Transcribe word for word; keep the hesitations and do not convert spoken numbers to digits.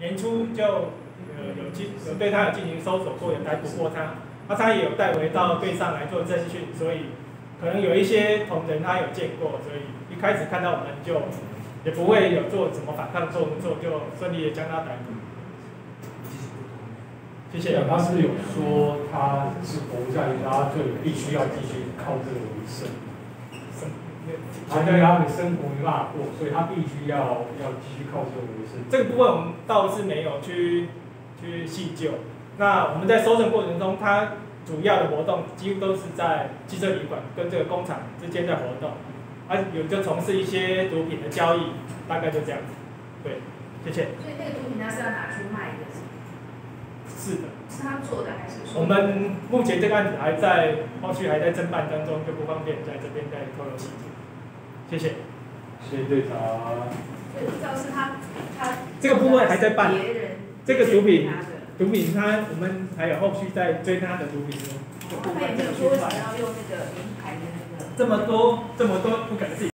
年初就呃有进有对他有进行搜索过，有逮捕过他，那他也有带回到队上来做侦讯，所以可能有一些同仁他有见过，所以一开始看到我们就也不会有做什么反抗动作，就顺利的将他逮捕。谢谢。 他是有说他是国家他就必须要继续靠这个为生。他因为他的生活没办法过，所以他必须要要继续靠这个为生。 这个部分我们倒是没有去去细究。那我们在搜证过程中，他主要的活动几乎都是在汽车旅馆跟这个工厂之间在活动，啊，有就从事一些毒品的交易，大概就这样子。对，谢谢。 所以那个毒品他是要拿去卖的， 是的。 是他做的还是说？ 我们目前这个案子还在后续还在侦办当中，就不方便在这边再透露细节。谢谢。 谢谢队长。 所以不知道是他他这个部分还在办。 别人这个毒品，毒品他我们还有后续在追他的毒品的部分。 他也没有说想要用那个名牌的那个。 这么多这么多不可能自己。